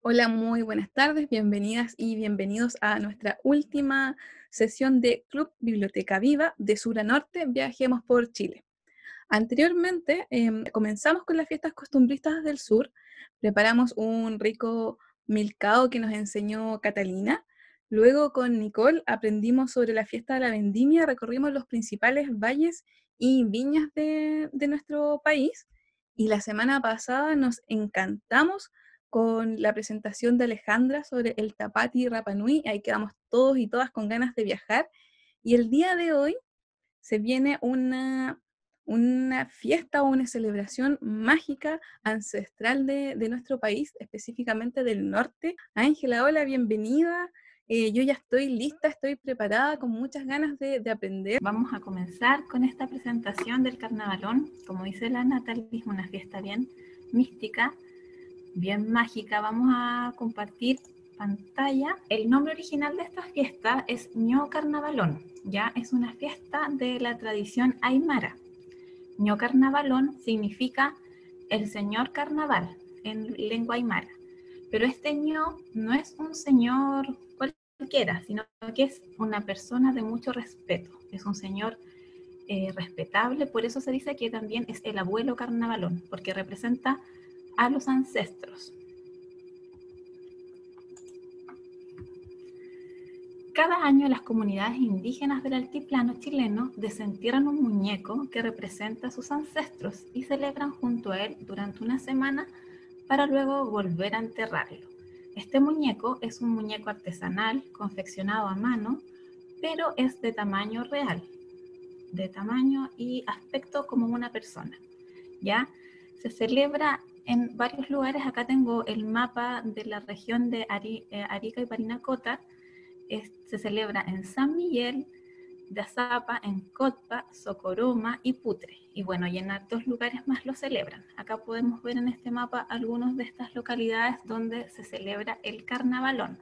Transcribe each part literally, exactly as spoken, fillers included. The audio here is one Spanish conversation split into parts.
Hola, muy buenas tardes, bienvenidas y bienvenidos a nuestra última sesión de Club Biblioteca Viva de Sur a Norte, Viajemos por Chile. Anteriormente em, comenzamos con las fiestas costumbristas del sur, preparamos un rico milcao que nos enseñó Catalina, luego con Nicole aprendimos sobre la fiesta de la vendimia, recorrimos los principales valles y viñas de, de nuestro país y la semana pasada nos encantamos con la presentación de Alejandra sobre el Tapati y Rapa Nui, ahí quedamos todos y todas con ganas de viajar y el día de hoy se viene una, una fiesta o una celebración mágica ancestral de, de nuestro país, específicamente del norte. Ángela, hola, bienvenida. Eh, yo ya estoy lista, estoy preparada, con muchas ganas de, de aprender. Vamos a comenzar con esta presentación del carnavalón. Como dice la Natalie, es una fiesta bien mística, bien mágica. Vamos a compartir pantalla. El nombre original de esta fiesta es Ño Carnavalón. Ya es una fiesta de la tradición aymara. Ño Carnavalón significa el señor carnaval en lengua aymara. Pero este Ño no es un señor cualquiera, sino que es una persona de mucho respeto. Es un señor eh, respetable, por eso se dice que también es el abuelo carnavalón, porque representa a los ancestros. Cada año las comunidades indígenas del altiplano chileno desentierran un muñeco que representa a sus ancestros y celebran junto a él durante una semana para luego volver a enterrarlo. Este muñeco es un muñeco artesanal confeccionado a mano, pero es de tamaño real, de tamaño y aspecto como una persona. ¿Ya? Se celebra en varios lugares. Acá tengo el mapa de la región de Ari, eh, Arica y Parinacota. Es, se celebra en San Miguel de Azapa, en Cotpa, Socoroma y Putre. Y bueno, y en otros lugares más lo celebran. Acá podemos ver en este mapa algunas de estas localidades donde se celebra el carnavalón.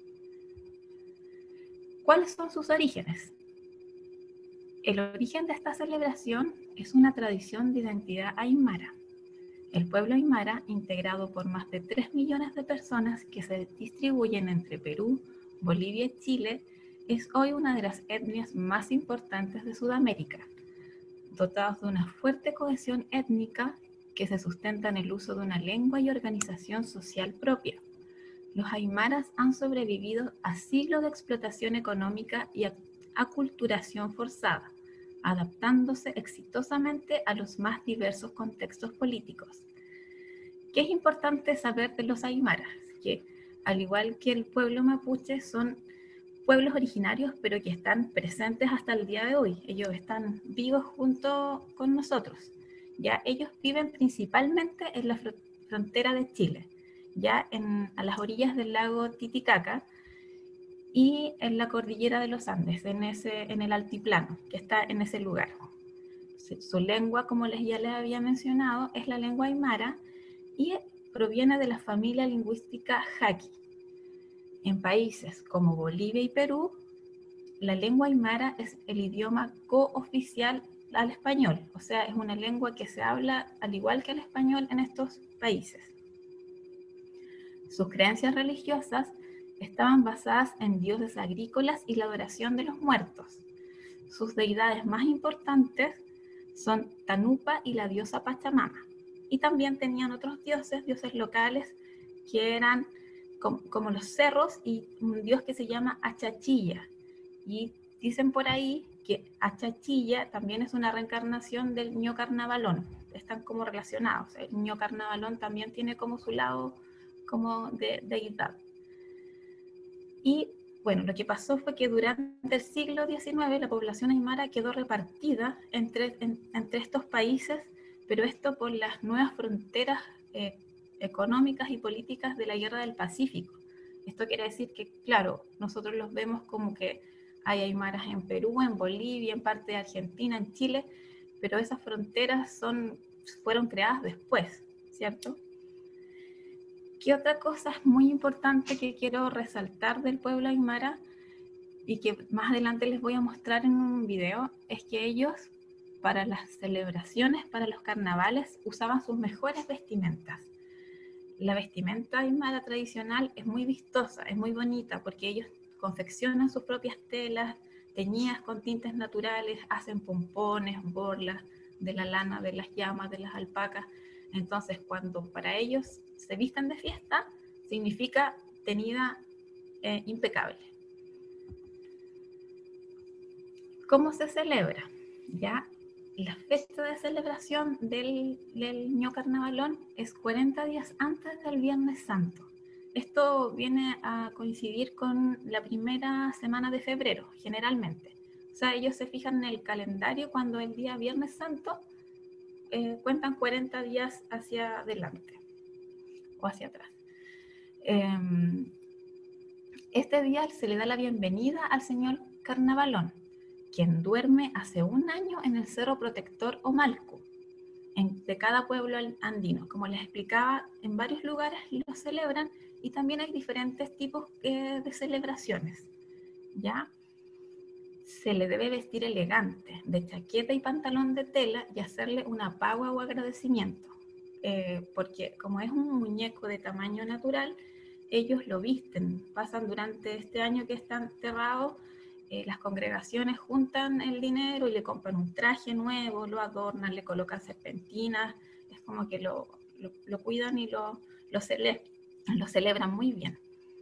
¿Cuáles son sus orígenes? El origen de esta celebración es una tradición de identidad aymara. El pueblo aymara, integrado por más de tres millones de personas que se distribuyen entre Perú, Bolivia y Chile, es hoy una de las etnias más importantes de Sudamérica, dotados de una fuerte cohesión étnica que se sustenta en el uso de una lengua y organización social propia. Los aymaras han sobrevivido a siglos de explotación económica y aculturación forzada, adaptándose exitosamente a los más diversos contextos políticos. ¿Qué es importante saber de los aymaras? Que al igual que el pueblo mapuche son pueblos originarios, pero que están presentes hasta el día de hoy. Ellos están vivos junto con nosotros. Ya ellos viven principalmente en la frontera de Chile, ya en, a las orillas del lago Titicaca y en la cordillera de los Andes, en, ese, en el altiplano que está en ese lugar. Su lengua, como les ya les había mencionado, es la lengua aymara y proviene de la familia lingüística jaqui. En países como Bolivia y Perú, la lengua aymara es el idioma cooficial al español, o sea, es una lengua que se habla al igual que el español en estos países. Sus creencias religiosas estaban basadas en dioses agrícolas y la adoración de los muertos. Sus deidades más importantes son Tanupa y la diosa Pachamama. Y también tenían otros dioses, dioses locales, que eran como, como los cerros y un dios que se llama Achachilla. Y dicen por ahí que Achachilla también es una reencarnación del Ño Carnavalón. Están como relacionados. El Ño Carnavalón también tiene como su lado como de deidad. Y bueno, lo que pasó fue que durante el siglo diecinueve la población aymara quedó repartida entre, en, entre estos países, pero esto por las nuevas fronteras eh, económicas y políticas de la Guerra del Pacífico. Esto quiere decir que, claro, nosotros los vemos como que hay aymaras en Perú, en Bolivia, en parte de Argentina, en Chile, pero esas fronteras son, fueron creadas después, ¿cierto? ¿Qué otra cosa es muy importante que quiero resaltar del pueblo aymara y que más adelante les voy a mostrar en un video? Es que ellos, para las celebraciones, para los carnavales, usaban sus mejores vestimentas. La vestimenta aymara tradicional es muy vistosa, es muy bonita, porque ellos confeccionan sus propias telas, teñidas con tintes naturales, hacen pompones, borlas de la lana de las llamas, de las alpacas. Entonces, cuando para ellos se visten de fiesta, significa tenida eh, impecable. ¿Cómo se celebra? Ya, la fecha de celebración del, del Ño Carnavalón es cuarenta días antes del Viernes Santo. Esto viene a coincidir con la primera semana de febrero, generalmente. O sea, ellos se fijan en el calendario cuando el día Viernes Santo eh, cuentan cuarenta días hacia adelante o hacia atrás. Eh, este día se le da la bienvenida al señor Carnavalón, quien duerme hace un año en el Cerro Protector Omalcu, en, de cada pueblo andino. Como les explicaba, en varios lugares lo celebran y también hay diferentes tipos eh, de celebraciones. ¿Ya? Se le debe vestir elegante, de chaqueta y pantalón de tela y hacerle una pagua o agradecimiento, eh, porque como es un muñeco de tamaño natural, ellos lo visten, pasan durante este año que están enterrados, eh, las congregaciones juntan el dinero y le compran un traje nuevo, lo adornan, le colocan serpentinas, es como que lo, lo, lo cuidan y lo, lo, cele lo celebran muy bien.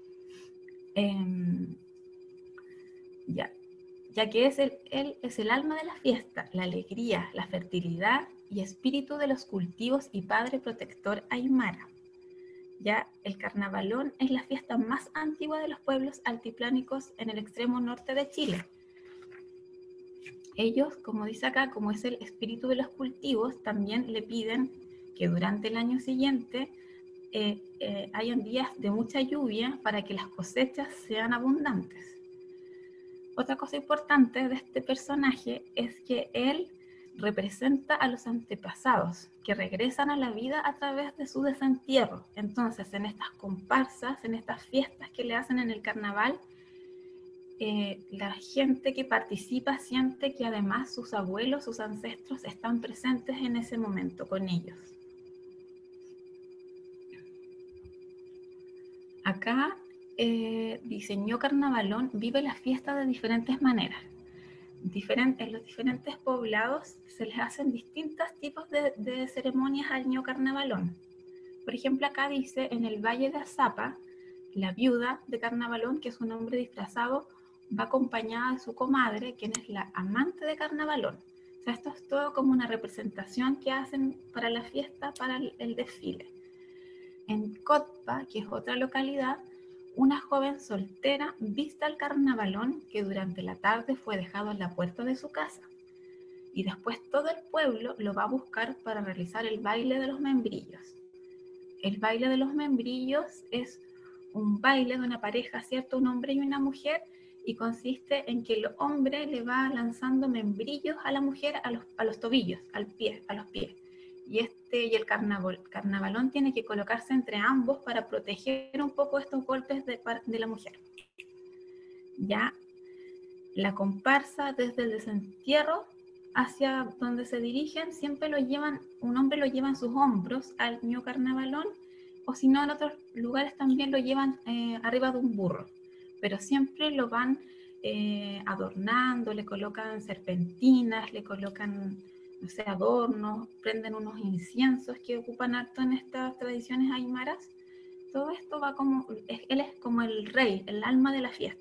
Eh, ya, ya que es el, él es el alma de la fiesta, la alegría, la fertilidad y espíritu de los cultivos y padre protector aymara. Ya el Carnavalón es la fiesta más antigua de los pueblos altiplánicos en el extremo norte de Chile. Ellos, como dice acá, como es el espíritu de los cultivos, también le piden que durante el año siguiente eh, eh, hayan días de mucha lluvia para que las cosechas sean abundantes. Otra cosa importante de este personaje es que él representa a los antepasados que regresan a la vida a través de su desentierro. Entonces, en estas comparsas, en estas fiestas que le hacen en el carnaval, eh, la gente que participa siente que además sus abuelos, sus ancestros están presentes en ese momento con ellos. Acá eh, diseñó Carnavalón vive la fiesta de diferentes maneras. Diferente, en los diferentes poblados se les hacen distintos tipos de, de ceremonias al Ño Carnavalón. Por ejemplo, acá dice, en el Valle de Azapa, la viuda de Carnavalón, que es un hombre disfrazado, va acompañada de su comadre, quien es la amante de Carnavalón. O sea, esto es todo como una representación que hacen para la fiesta, para el, el desfile. En Cotpa, que es otra localidad, una joven soltera viste al Carnavalón que durante la tarde fue dejado en la puerta de su casa. Y después todo el pueblo lo va a buscar para realizar el baile de los membrillos. El baile de los membrillos es un baile de una pareja, ¿cierto? Un hombre y una mujer, y consiste en que el hombre le va lanzando membrillos a la mujer a los, a los tobillos, al pie, a los pies. Y, este, y el carnaval, carnavalón tiene que colocarse entre ambos para proteger un poco estos golpes de, de la mujer. Ya la comparsa desde el desentierro hacia donde se dirigen, siempre lo llevan, un hombre lo lleva en sus hombros al Ño Carnavalón, o si no en otros lugares también lo llevan eh, arriba de un burro, pero siempre lo van eh, adornando, le colocan serpentinas, le colocan, no sé, adornos, prenden unos inciensos que ocupan harto en estas tradiciones aymaras. Todo esto va como, él es como el rey, el alma de la fiesta.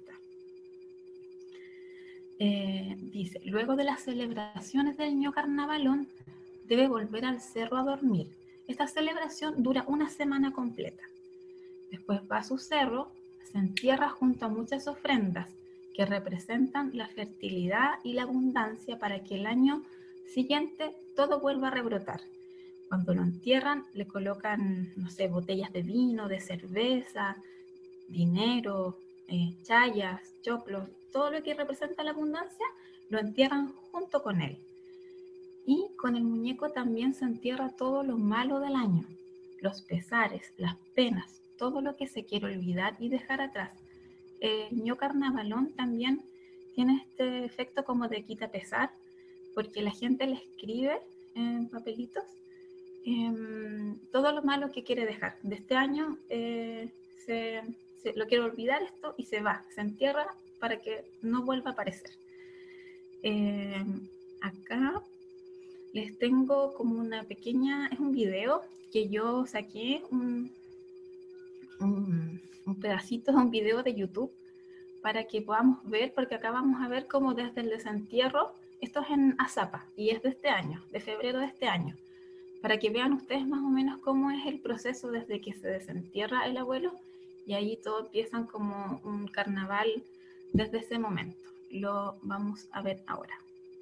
Eh, dice, luego de las celebraciones del Ño Carnavalón, debe volver al cerro a dormir. Esta celebración dura una semana completa. Después va a su cerro, se entierra junto a muchas ofrendas que representan la fertilidad y la abundancia para que el año siguiente todo vuelva a rebrotar. Cuando lo entierran, le colocan, no sé, botellas de vino, de cerveza, dinero, eh, chayas, choclos, todo lo que representa la abundancia, lo entierran junto con él. Y con el muñeco también se entierra todo lo malo del año, los pesares, las penas, todo lo que se quiere olvidar y dejar atrás. El Ño Carnavalón también tiene este efecto como de quita pesar, porque la gente le escribe en papelitos eh, todo lo malo que quiere dejar. De este año eh, se, se, lo quiero olvidar esto y se va, se entierra para que no vuelva a aparecer. Eh, acá les tengo como una pequeña, es un video que yo saqué, un, un, un pedacito de un video de YouTube para que podamos ver, porque acá vamos a ver cómo desde el desentierro, esto es en Azapa y es de este año, de febrero de este año, para que vean ustedes más o menos cómo es el proceso desde que se desentierra el abuelo y ahí todo empiezan como un carnaval desde ese momento. Lo vamos a ver ahora.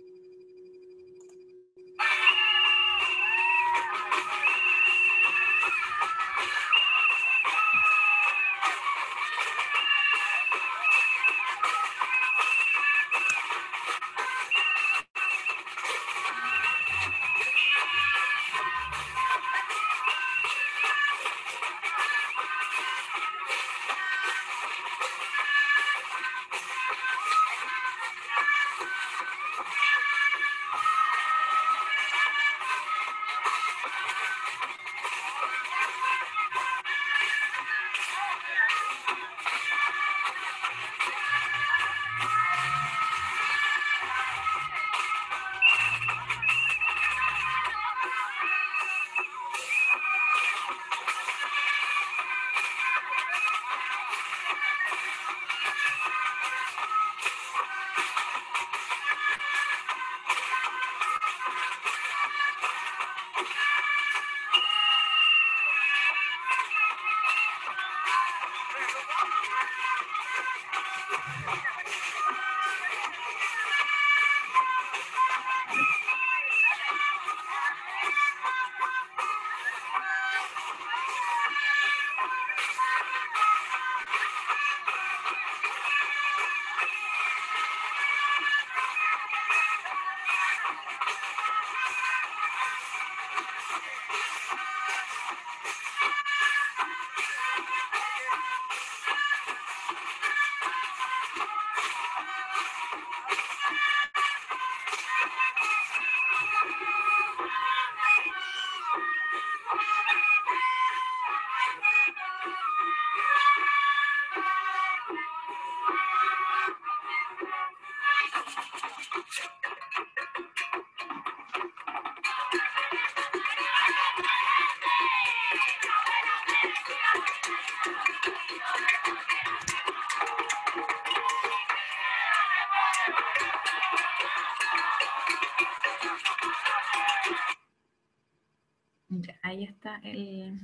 Ahí está el,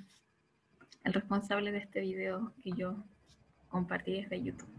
el responsable de este video que yo compartí desde YouTube.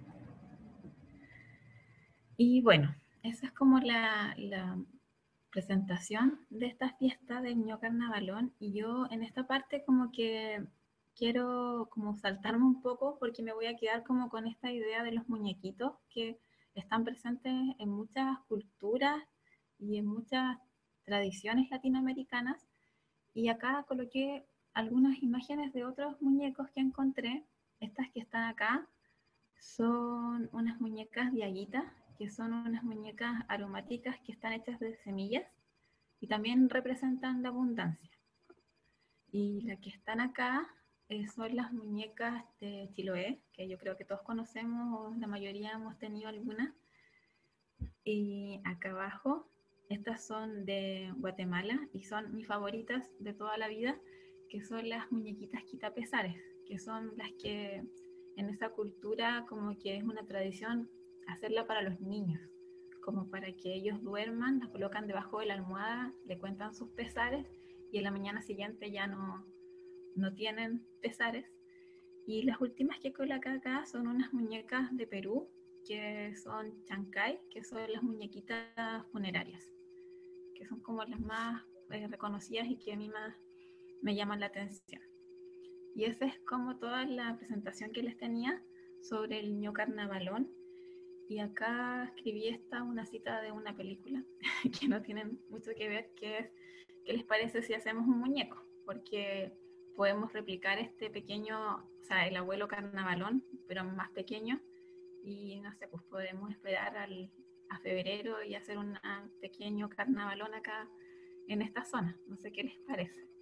Y bueno, esa es como la, la presentación de esta fiesta del Ño Carnavalón. Y yo en esta parte como que quiero como saltarme un poco porque me voy a quedar como con esta idea de los muñequitos que están presentes en muchas culturas y en muchas tradiciones latinoamericanas. Y acá coloqué algunas imágenes de otros muñecos que encontré. Estas que están acá son unas muñecas diaguitas, que son unas muñecas aromáticas que están hechas de semillas y también representan la abundancia. Y las que están acá eh, son las muñecas de Chiloé, que yo creo que todos conocemos o la mayoría hemos tenido alguna. Y acá abajo, estas son de Guatemala y son mis favoritas de toda la vida, que son las muñequitas quitapesares, que son las que en esa cultura como que es una tradición hacerla para los niños, como para que ellos duerman, la colocan debajo de la almohada, le cuentan sus pesares y en la mañana siguiente ya no, no tienen pesares. Y las últimas que coloqué acá son unas muñecas de Perú, que son chancay, que son las muñequitas funerarias, que son como las más eh, reconocidas y que a mí más me llaman la atención. Y esa es como toda la presentación que les tenía sobre el Ño Carnavalón. Y acá escribí esta, una cita de una película que no tienen mucho que ver, que es ¿qué les parece si hacemos un muñeco? Porque podemos replicar este pequeño, o sea, el abuelo carnavalón, pero más pequeño, y no sé, pues podemos esperar al, a febrero y hacer un pequeño carnavalón acá en esta zona. No sé qué les parece.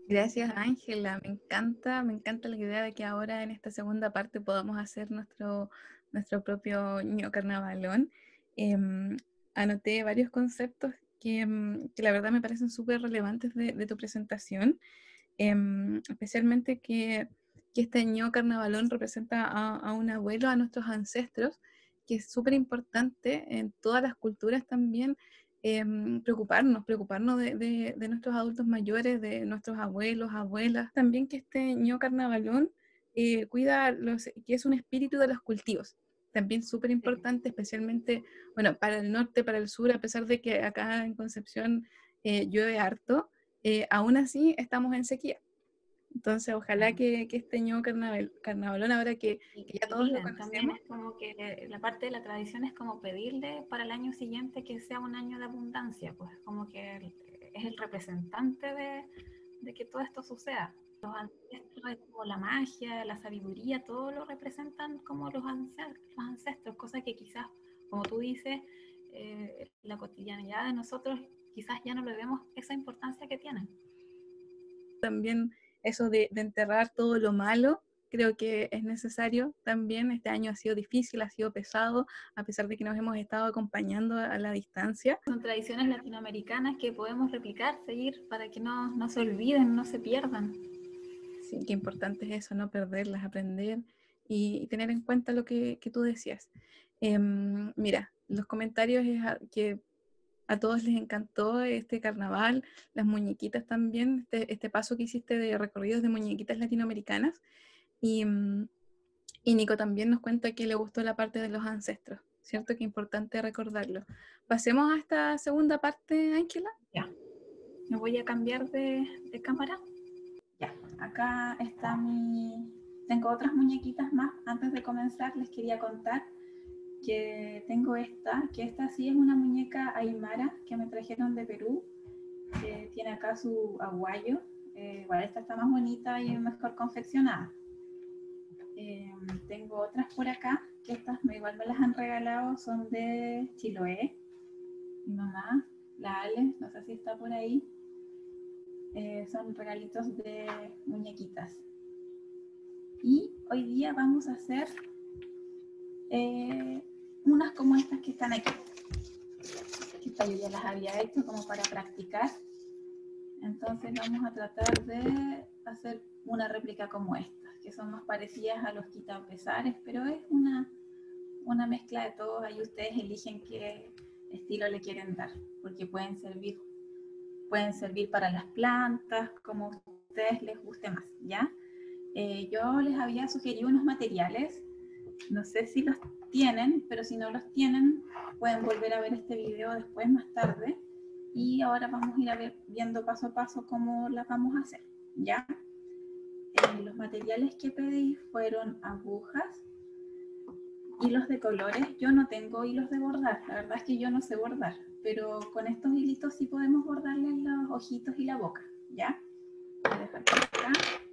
Gracias, Ángela. Me encanta, me encanta la idea de que ahora en esta segunda parte podamos hacer nuestro, nuestro propio ño carnavalón. Em, Anoté varios conceptos que, em, que la verdad me parecen súper relevantes de, de tu presentación. Em, especialmente que, que este ño carnavalón representa a, a un abuelo, a nuestros ancestros, que es súper importante en todas las culturas también. Em, preocuparnos, preocuparnos de, de, de nuestros adultos mayores, de nuestros abuelos, abuelas. También que este ño carnavalón eh, cuida, los, que es un espíritu de los cultivos. También súper Sí. importante, especialmente, bueno, para el norte, para el sur, a pesar de que acá en Concepción eh, llueve harto, eh, aún así estamos en sequía. Entonces, ojalá Claro. que, que este ño carnaval, carnavalón, ahora que, Y que ya que todos lo piden, también conocemos, es como que la parte de la tradición es como pedirle para el año siguiente que sea un año de abundancia, pues como que el- es el representante de, de que todo esto suceda. Los ancestros, es como la magia, la sabiduría, todo lo representan como los ancestros, los ancestros, cosas que quizás, como tú dices, eh, la cotidianidad de nosotros quizás ya no le vemos esa importancia que tienen. también eso de, de enterrar todo lo malo, creo que es necesario también. Este año ha sido difícil, ha sido pesado, a pesar de que nos hemos estado acompañando a la distancia. Son tradiciones latinoamericanas que podemos replicar, seguir para que no, no se olviden, no se pierdan. Sí, qué importante es eso, no perderlas, aprender y, y tener en cuenta lo que, que tú decías. Em, mira, los comentarios es a- que a todos les encantó este carnaval, las muñequitas también, este, este paso que hiciste de recorridos de muñequitas latinoamericanas. Y, mm, y Nico también nos cuenta que le gustó la parte de los ancestros, ¿cierto? Que es importante recordarlo. Pasemos a esta segunda parte, Ángela. Ya, me voy a cambiar de, de cámara. Ya, acá está mi... Tengo otras muñequitas más. Antes de comenzar les quería contar que tengo esta, que esta sí es una muñeca aymara que me trajeron de Perú, que tiene acá su aguayo. Eh, igual esta está más bonita y mejor confeccionada. Eh, tengo otras por acá, que estas igual me las han regalado, son de Chiloé. Mi mamá, la Ale, no sé si está por ahí. Eh, son regalitos de muñequitas. Y hoy día vamos a hacer eh, unas como estas que están aquí. Estas yo ya las había hecho como para practicar. Entonces vamos a tratar de hacer una réplica como estas, que son más parecidas a los quitapesares, pero es una, una mezcla de todos. Ahí ustedes eligen qué estilo le quieren dar, porque pueden servir, pueden servir para las plantas, como a ustedes les guste más, ¿ya? Eh, yo les había sugerido unos materiales, no sé si los tienen, pero si no los tienen, pueden volver a ver este video después, más tarde, y ahora vamos a ir a ver, viendo paso a paso cómo las vamos a hacer, ¿ya? Eh, los materiales que pedí fueron agujas, hilos de colores. Yo no tengo hilos de bordar, la verdad es que yo no sé bordar, pero con estos hilitos sí podemos bordarle los ojitos y la boca, ¿ya? Voy a dejar por acá.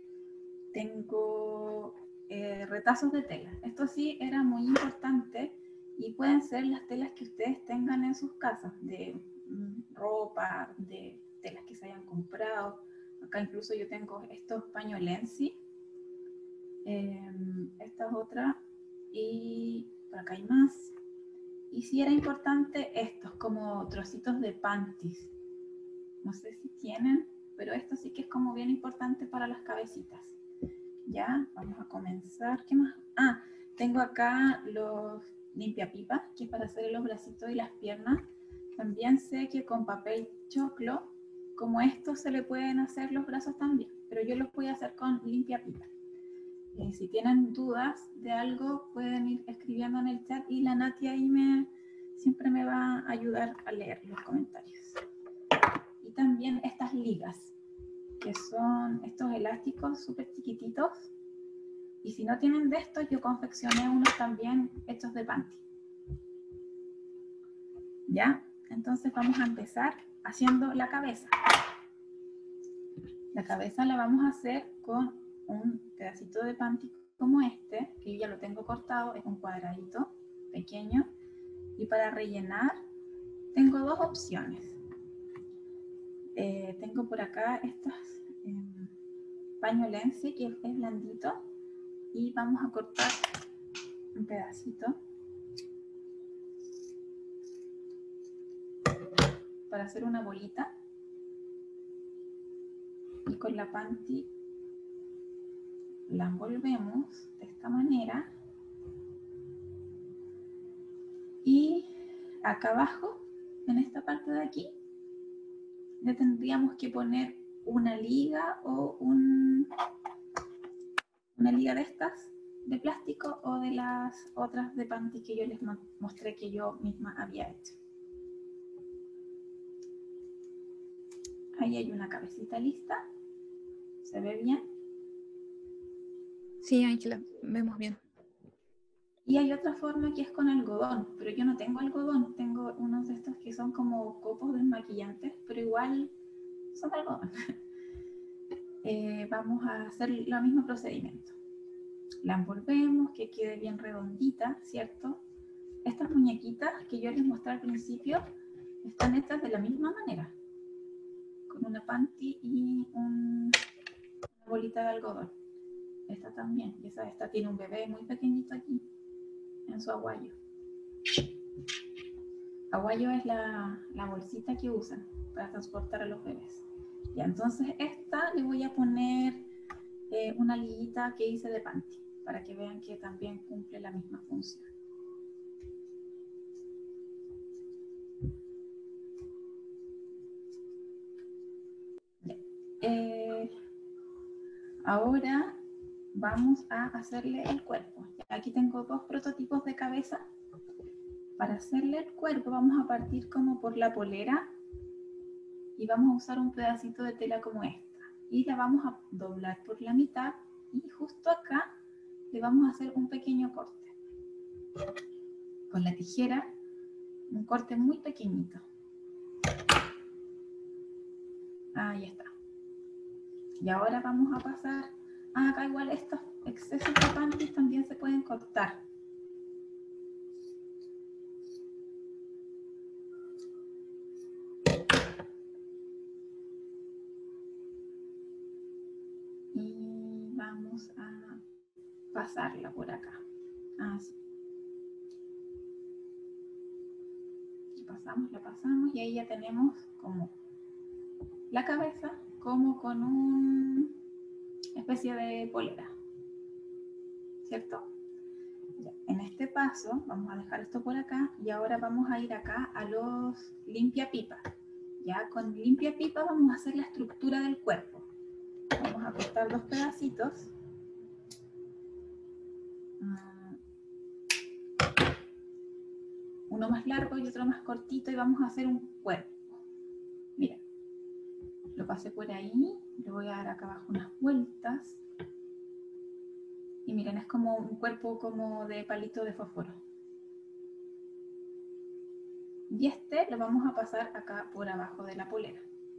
Tengo eh, retazos de tela. Esto sí era muy importante y pueden ser las telas que ustedes tengan en sus casas, de mm, ropa, de telas que se hayan comprado. Acá incluso yo tengo estos pañolensi, eh, esta es otra, y por acá hay más. Y sí era importante estos, como trocitos de panties. No sé si tienen, pero esto sí que es como bien importante para las cabecitas. Ya, vamos a comenzar. ¿Qué más? Ah, tengo acá los limpiapipas, que es para hacer los bracitos y las piernas. También sé que con papel choclo, como estos, se le pueden hacer los brazos también, pero yo los voy a hacer con limpiapipas. Eh, si tienen dudas de algo, pueden ir escribiendo en el chat y la Nati ahí me, siempre me va a ayudar a leer los comentarios. Y también estas ligas, que son estos elásticos súper chiquititos. Y si no tienen de estos, yo confeccioné unos también hechos de panty. ¿Ya? Entonces vamos a empezar haciendo la cabeza. La cabeza la vamos a hacer con un pedacito de panty como este, que yo ya lo tengo cortado, es un cuadradito pequeño. Y para rellenar, tengo dos opciones. Eh, tengo por acá estas eh, paño lense, que es blandito, y vamos a cortar un pedacito para hacer una bolita, y con la panty la envolvemos de esta manera, y acá abajo, en esta parte de aquí, le tendríamos que poner una liga o un, una liga de estas de plástico, o de las otras de panty que yo les mostré que yo misma había hecho. Ahí hay una cabecita lista. ¿Se ve bien? Sí, Ángela, vemos bien. Y hay otra forma que es con algodón, pero yo no tengo algodón, tengo unos de estos que son como copos desmaquillantes, pero igual son algodón. eh, vamos a hacer el mismo procedimiento. La envolvemos, que quede bien redondita, ¿cierto? Estas muñequitas que yo les mostré al principio están hechas de la misma manera, con una panty y un, una bolita de algodón. Esta también, y esa, esta tiene un bebé muy pequeñito aquí en su aguayo. Aguayo es la, la bolsita que usan para transportar a los bebés. Ya, entonces esta le voy a poner eh, una liguita que hice de panty, para que vean que también cumple la misma función. Ya. Eh, ahora vamos a hacerle el cuerpo. Aquí tengo dos prototipos de cabeza. Para hacerle el cuerpo vamos a partir como por la polera, y vamos a usar un pedacito de tela como esta, y la vamos a doblar por la mitad, y justo acá le vamos a hacer un pequeño corte con la tijera, un corte muy pequeñito. Ahí está. Y ahora vamos a pasar, ah, acá igual estos excesos de panties también se pueden cortar. Y vamos a pasarla por acá. Así. La pasamos, la pasamos, y ahí ya tenemos como la cabeza, como con una especie de polera, ¿cierto? Ya, en este paso vamos a dejar esto por acá, y ahora vamos a ir acá a los limpia pipa. Ya con limpia pipa vamos a hacer la estructura del cuerpo. Vamos a cortar dos pedacitos. Uno más largo y otro más cortito, y vamos a hacer un cuerpo. Miren, lo pasé por ahí, le voy a dar acá abajo unas vueltas, y miren, es como un cuerpo como de palito de fósforo. Y este lo vamos a pasar acá por abajo de la polera.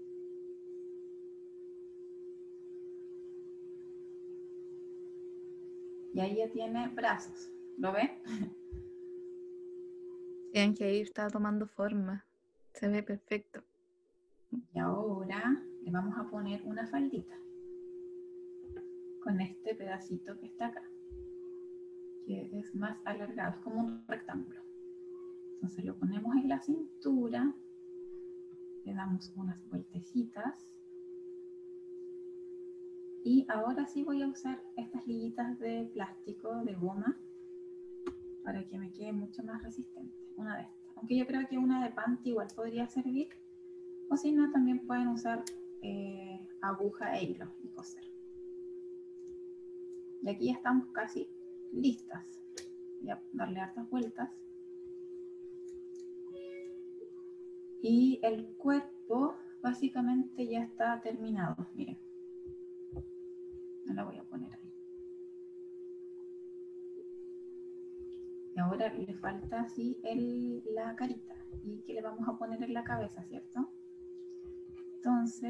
Y ahí ya tiene brazos, ¿lo ven? Vean que ahí está tomando forma, se ve perfecto. Y ahora le vamos a poner una faldita con este pedacito que está acá, que es más alargado, es como un rectángulo. Entonces lo ponemos en la cintura, le damos unas vueltecitas, y ahora sí voy a usar estas liguitas de plástico, de goma, para que me quede mucho más resistente. Una de estas, aunque yo creo que una de panty igual podría servir, o si no también pueden usar eh, aguja e hilo y coser. Y aquí ya estamos casi listas. Voy a darle hartas vueltas. Y el cuerpo básicamente ya está terminado. Miren. No la voy a poner ahí. Y ahora le falta así el, la carita. ¿Y qué le vamos a poner en la cabeza, cierto? Entonces,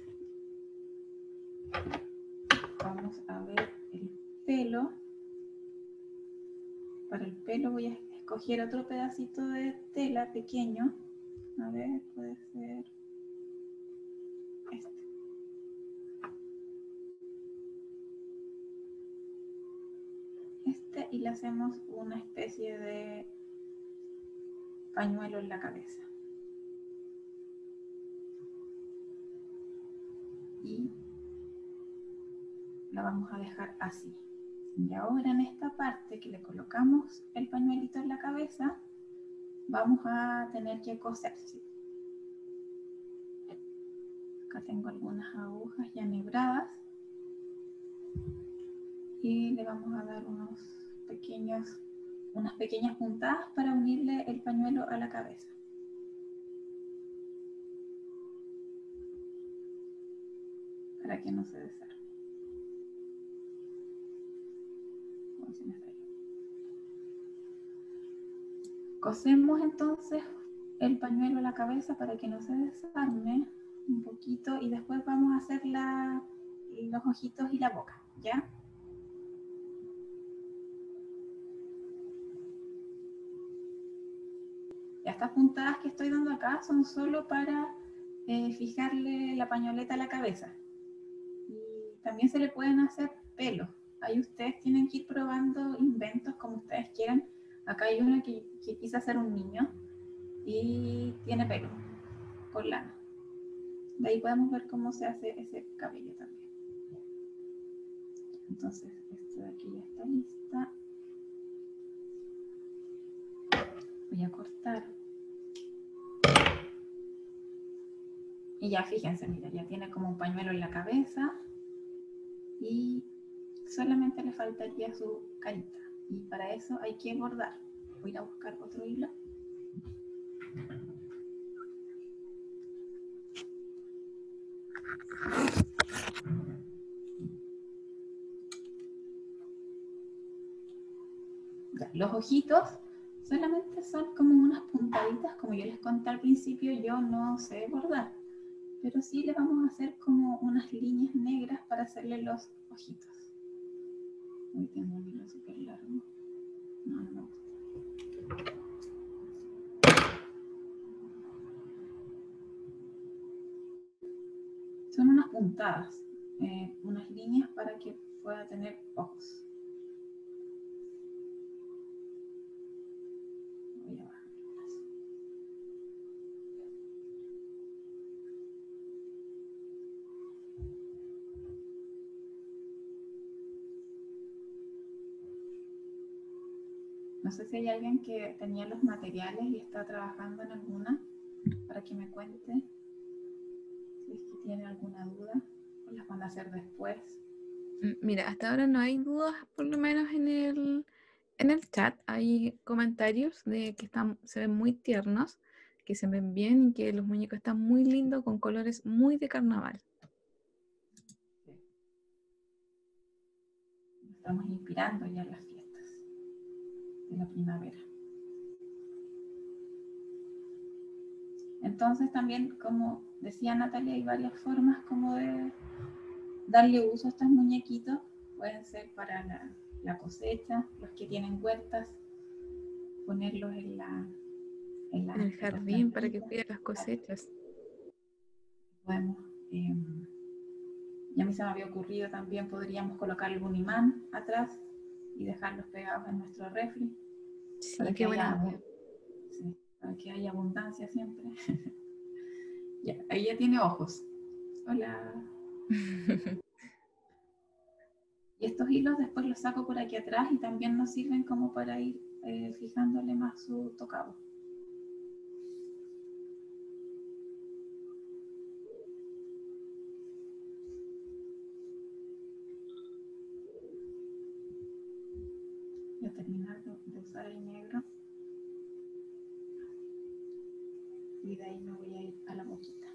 vamos a ver el pelo. Para el pelo voy a escoger otro pedacito de tela pequeño. A ver, puede ser este. este y le hacemos una especie de pañuelo en la cabeza. Y la vamos a dejar así. Y ahora en esta parte que le colocamos el pañuelito en la cabeza, vamos a tener que coser. Acá tengo algunas agujas ya enhebradas y le vamos a dar unos pequeños, unas pequeñas puntadas para unirle el pañuelo a la cabeza. Para que no se desarme. Oh, se me salió. Cosemos entonces el pañuelo a la cabeza para que no se desarme un poquito y después vamos a hacer la, los ojitos y la boca, ¿ya? Ya estas puntadas que estoy dando acá son solo para eh, fijarle la pañoleta a la cabeza. Y también se le pueden hacer pelos. Ahí ustedes tienen que ir probando inventos como ustedes quieran. Acá hay uno que, que quise hacer un niño y tiene pelo con lana. De ahí podemos ver cómo se hace ese cabello también. Entonces, esto de aquí ya está lista. Voy a cortar. Y ya fíjense, mira, ya tiene como un pañuelo en la cabeza. Y solamente le faltaría su carita. Y para eso hay que bordar. Voy a ir a buscar otro hilo. Ya, los ojitos solamente son como unas puntaditas, como yo les conté al principio, yo no sé bordar, pero sí le vamos a hacer como unas líneas negras para hacerle los ojitos. Hoy tengo un hilo súper largo. No, no me gusta. Son unas puntadas, eh, unas líneas para que pueda tener ojos. Voy a bajar. No sé si hay alguien que tenía los materiales y está trabajando en alguna para que me cuente si es que tiene alguna duda o las van a hacer después. Mira, hasta ahora no hay dudas, por lo menos en el, en el chat. Hay comentarios de que están, se ven muy tiernos, que se ven bien y que los muñecos están muy lindos con colores muy de carnaval. Sí. Estamos inspirando ya las fiestas de la primavera. Entonces también, como decía Natalia, hay varias formas como de darle uso a estos muñequitos. Pueden ser para la, la cosecha, los que tienen huertas, ponerlos en la en, la, En el en los jardín para que plantitos. cuide las cosechas. Podemos, eh, y a mí se me había ocurrido también, podríamos colocar algún imán atrás y dejarlos pegados en nuestro refri. Sí, Para qué que buena haya, idea. sí, para que haya abundancia siempre. Ya, ahí ya tiene ojos. Hola. Y estos hilos después los saco por aquí atrás y también nos sirven como para ir eh, fijándole más su tocado. Voy a terminar de, de usar el negro. Y de ahí me voy a ir a la boquita.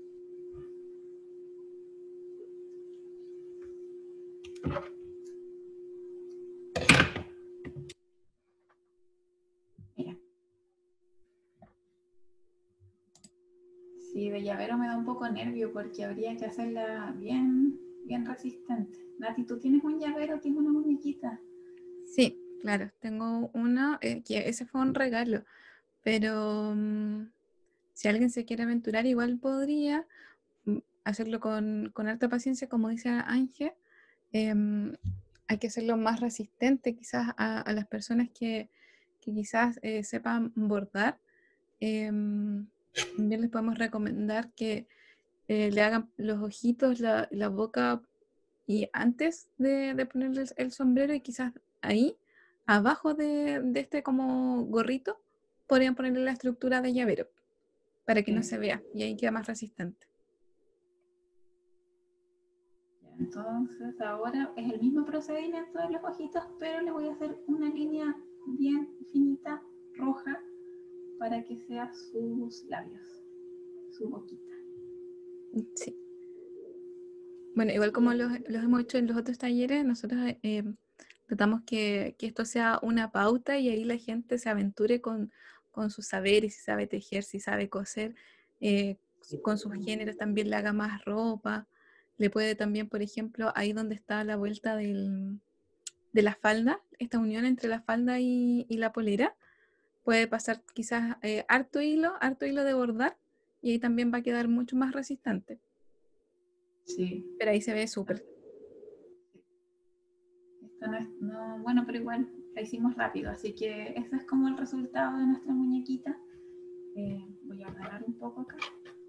Mira. Sí, de llavero me da un poco nervio porque habría que hacerla bien, bien resistente. Nati, ¿tú tienes un llavero que es una muñequita? Sí, claro, tengo uno, eh, que ese fue un regalo, pero mm, si alguien se quiere aventurar, igual podría mm, hacerlo con, con harta paciencia, como dice Ángel. em, hay que hacerlo más resistente quizás a, a las personas que, que quizás eh, sepan bordar. Em, también les podemos recomendar que eh, le hagan los ojitos, la, la boca y antes de, de ponerle el, el sombrero y quizás ahí, abajo de, de este como gorrito, podrían ponerle la estructura de llavero para que no Sí. se vea y ahí queda más resistente. Entonces ahora es el mismo procedimiento de los ojitos, pero le voy a hacer una línea bien finita, roja, para que sea sus labios, su boquita. Sí. Bueno, igual como los, los hemos hecho en los otros talleres, nosotros eh, tratamos que, que esto sea una pauta y ahí la gente se aventure con, con sus saberes, si sabe tejer, si sabe coser, eh, con sus géneros también le haga más ropa. Le puede también, por ejemplo, ahí donde está la vuelta del, de la falda, esta unión entre la falda y, y la polera, puede pasar quizás eh, harto hilo, harto hilo de bordar y ahí también va a quedar mucho más resistente. Sí. Pero ahí se ve súper. Esto no es, no, bueno, pero igual la hicimos rápido, así que ese es como el resultado de nuestra muñequita. Eh, voy a ordenar un poco acá.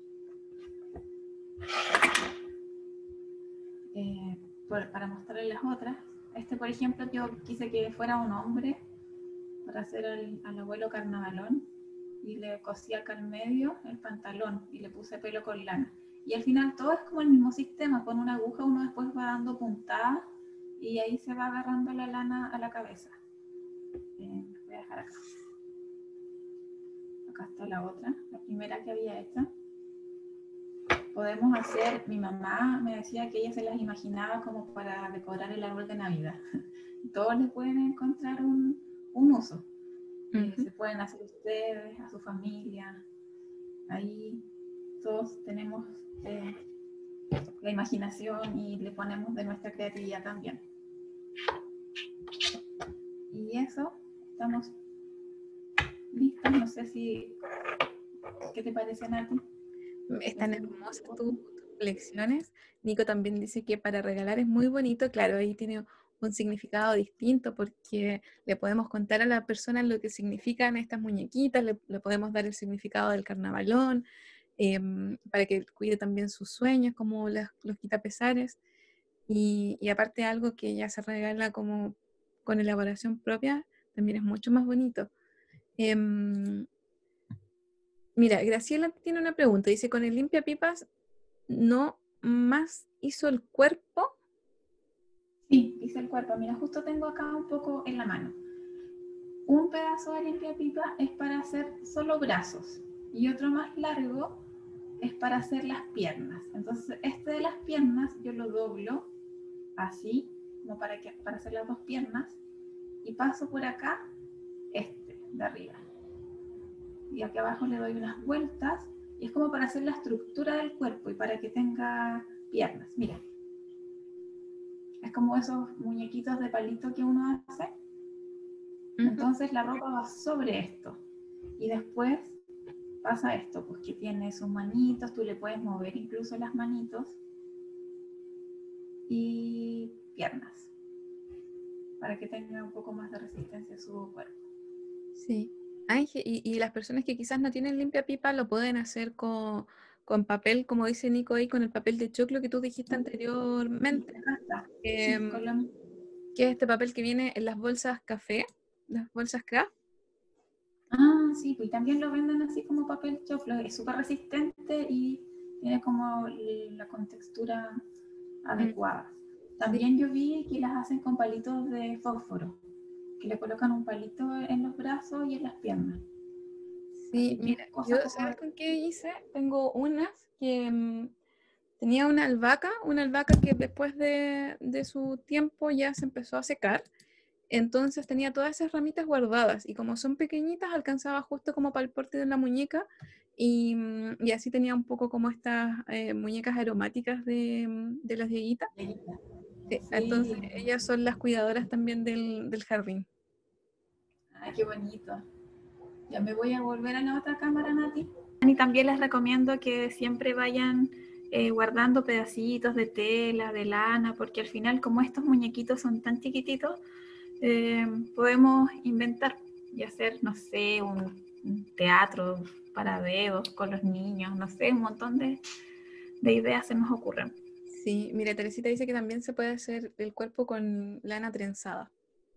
Eh, por, para mostrarles las otras. Este, por ejemplo, yo quise que fuera un hombre para hacer al, al abuelo carnavalón y le cosí acá al medio el pantalón y le puse pelo con lana. Y al final todo es como el mismo sistema, con una aguja uno después va dando puntadas y ahí se va agarrando la lana a la cabeza. Eh, voy a dejar acá. Acá está la otra, la primera que había hecho. Podemos hacer, mi mamá me decía que ella se las imaginaba como para decorar el árbol de Navidad. Todos le pueden encontrar un, un uso. Eh, Uh-huh. se pueden hacer ustedes, a su familia. Ahí todos tenemos eh, la imaginación y le ponemos de nuestra creatividad también. Y eso, estamos listos. No sé si, ¿qué te parece, Nati? Están hermosas tus, tus colecciones. Nico también dice que para regalar es muy bonito. Claro, ahí tiene un significado distinto porque le podemos contar a la persona lo que significan estas muñequitas, le, le podemos dar el significado del carnavalón, eh, para que cuide también sus sueños, como las, los quitapesares. Y, y aparte algo que ya se regala como con elaboración propia, también es mucho más bonito. Eh, Mira, Graciela tiene una pregunta. Dice, con el limpiapipas no más hizo el cuerpo. Sí, hice el cuerpo. Mira, justo tengo acá un poco en la mano. Un pedazo de limpiapipa es para hacer solo brazos y otro más largo es para hacer las piernas. Entonces, este de las piernas yo lo doblo así, como para, que, para hacer las dos piernas, y paso por acá este de arriba. Y aquí abajo le doy unas vueltas y es como para hacer la estructura del cuerpo y para que tenga piernas. Mira, es como esos muñequitos de palito que uno hace. Uh-huh. Entonces la ropa va sobre esto y después pasa esto, pues que tiene sus manitos, tú le puedes mover incluso las manitos y piernas para que tenga un poco más de resistencia a su cuerpo. Sí. Ay, y, y las personas que quizás no tienen limpiapipa lo pueden hacer con, con papel, como dice Nico ahí, con el papel de choclo que tú dijiste Sí, anteriormente, acá está. Sí, em, con la... que es este papel que viene en las bolsas café, las bolsas craft. Ah, sí, pues también lo venden así como papel choclo, es súper resistente y tiene como la contextura Mm, adecuada. sí, También yo vi que las hacen con palitos de fósforo, que le colocan un palito en los brazos y en las piernas. sí, Así que mira, es cosa yo, como ¿sabes de... con qué hice? Tengo unas que mm, tenía una albahaca, una albahaca que después de, de su tiempo ya se empezó a secar. Entonces tenía todas esas ramitas guardadas y como son pequeñitas alcanzaba justo como para el porte de la muñeca y, mm, y así tenía un poco como estas eh, muñecas aromáticas de, mm, de las Dieguitas. Sí, entonces Sí, ellas son las cuidadoras también del, del jardín. ay, qué bonito. Ya me voy a volver a la otra cámara, Nati. Y también les recomiendo que siempre vayan eh, guardando pedacitos de tela, de lana, porque al final como estos muñequitos son tan chiquititos, eh, podemos inventar y hacer, no sé, un, un teatro para dedos con los niños, no sé, un montón de, de ideas se nos ocurren. Sí, mira, Teresita dice que también se puede hacer el cuerpo con lana trenzada.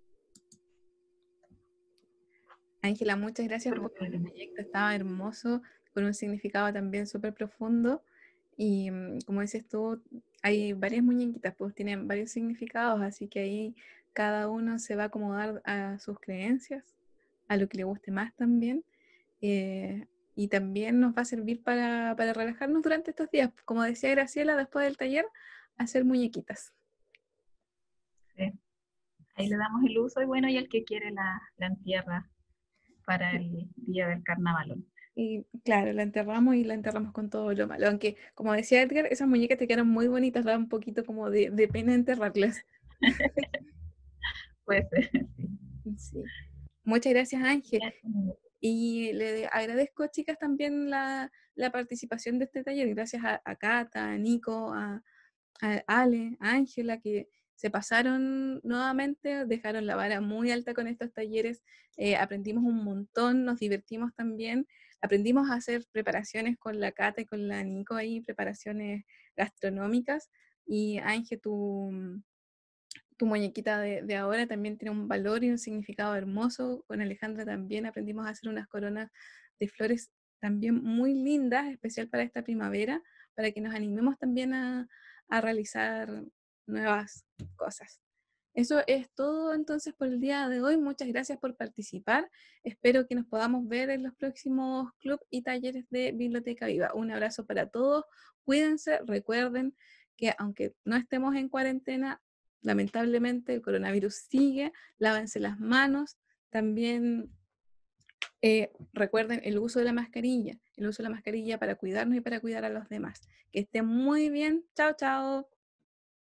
Ángela, muchas gracias por el proyecto, estaba hermoso, con un significado también súper profundo. Y mm, como dices tú, hay varias muñequitas, pues tienen varios significados, así que ahí cada uno se va a acomodar a sus creencias, a lo que le guste más también. eh, y también nos va a servir para, para relajarnos durante estos días. Como decía Graciela, después del taller, hacer muñequitas. Sí. Ahí le damos el uso y bueno, y el que quiere la, la entierra para el día del carnaval. Y claro, la enterramos y la enterramos con todo lo malo. Aunque, como decía Edgar, esas muñecas te quedaron muy bonitas, da un poquito como de, de pena enterrarlas. Puede ser. Sí. Muchas gracias, Ángel. Y le agradezco, chicas, también la, la participación de este taller. Gracias a, a Cata, a Nico, a, a Ale, a Ángela, que se pasaron nuevamente, dejaron la vara muy alta con estos talleres, eh, aprendimos un montón, nos divertimos también, aprendimos a hacer preparaciones con la Cata y con la Nico ahí, preparaciones gastronómicas, y Ángel, tu, tu muñequita de, de ahora también tiene un valor y un significado hermoso. Con Alejandra también aprendimos a hacer unas coronas de flores también muy lindas, especial para esta primavera, para que nos animemos también a, a realizar nuevas cosas. Eso es todo entonces por el día de hoy. Muchas gracias por participar. Espero que nos podamos ver en los próximos club y talleres de Biblioteca Viva. Un abrazo para todos. Cuídense. Recuerden que aunque no estemos en cuarentena, lamentablemente el coronavirus sigue. Lávense las manos. También eh, recuerden el uso de la mascarilla. El uso de la mascarilla para cuidarnos y para cuidar a los demás. Que estén muy bien. Chao, chao.